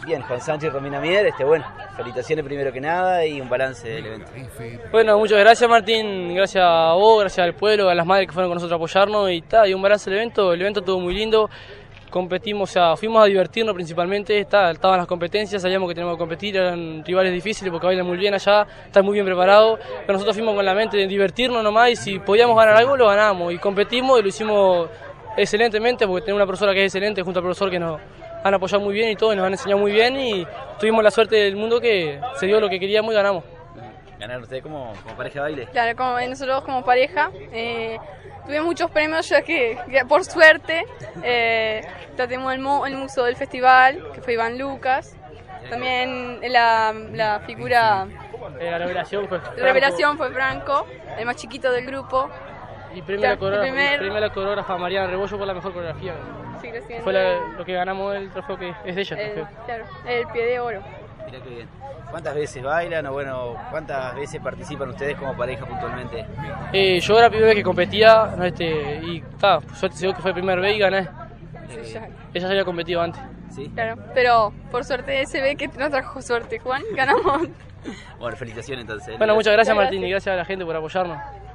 Bien, Juan Sánchez y Romina Mier, bueno, felicitaciones primero que nada y un balance del evento. Bueno, muchas gracias Martín, gracias a vos, gracias al pueblo, a las madres que fueron con nosotros a apoyarnos y un balance del evento. El evento estuvo muy lindo, competimos, fuimos a divertirnos principalmente, estaban las competencias, sabíamos que teníamos que competir, eran rivales difíciles porque bailan muy bien allá, están muy bien preparados, pero nosotros fuimos con la mente de divertirnos nomás y si podíamos ganar algo lo ganamos y competimos y lo hicimos excelentemente porque tenemos una profesora que es excelente junto al profesor que nos han apoyado muy bien y todo, y nos han enseñado muy bien y tuvimos la suerte del mundo que se dio lo que queríamos y ganamos. ¿Ganaron ustedes como pareja de baile? Claro, nosotros como pareja tuvimos muchos premios ya que por suerte tenemos el muso del festival, que fue Iván Lucas, también la figura... La revelación fue Franco, el más chiquito del grupo. Y premio a la coreógrafa Mariana Rebollo por la mejor coreografía. Sí, fue lo que ganamos el trofeo que es de ella. Claro, el pie de oro. Mirá qué bien. ¿Cuántas veces bailan o cuántas veces participan ustedes como pareja puntualmente? Yo era la primera vez que competía y suerte se dio que fue el primer vez y gané. Ella ya había competido antes. ¿Sí? Claro, pero por suerte se ve que no trajo suerte, Juan, ganamos. Bueno, felicitaciones entonces. Bueno, muchas gracias Martín y gracias a la gente por apoyarnos.